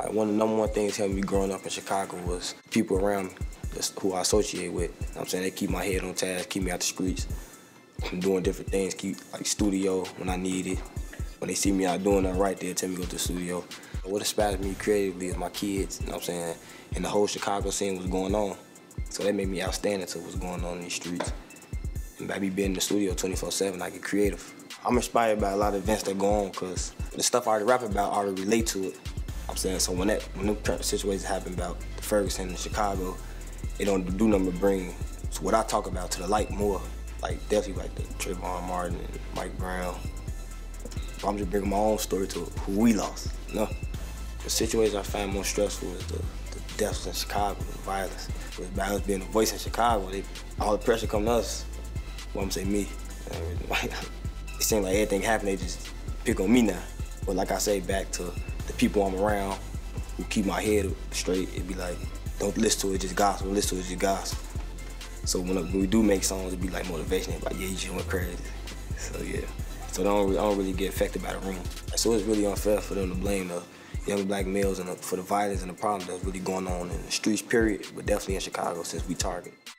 One of the number one things helping me growing up in Chicago was people around me who I associate with. You know what I'm saying? They keep my head on task, keep me out the streets. I'm doing different things, keep like studio when I need it. When they see me out doing nothing right, they'll tell me to go to the studio. What inspires me creatively is my kids, you know what I'm saying? And the whole Chicago scene was going on. So that made me outstanding to what's going on in these streets. And by me being in the studio 24/7, I get creative. I'm inspired by a lot of events that go on because the stuff I already rap about, I already relate to it. You know what I'm saying? So when them situations happen about Ferguson and Chicago, it don't do nothing but bring what I talk about to the light more. Like definitely like the Trayvon Martin and Mike Brown. I'm just bringing my own story to who we lost, you know? The situation I find most stressful is the deaths in Chicago, the violence. With violence being a voice in Chicago, all the pressure come to us. Well, I'm saying me. It seems like everything happened, they just pick on me now. But like I say, back to the people I'm around who keep my head straight, it'd be like, don't listen to it, just gospel, listen to it, just gospel. So when we do make songs, it'd be like motivation, it'd be like, yeah, you just went crazy. So yeah. So I don't really get affected by the room. So it's really unfair for them to blame the young black males for the violence and the problems that's really going on in the streets, period, but definitely in Chicago since we target.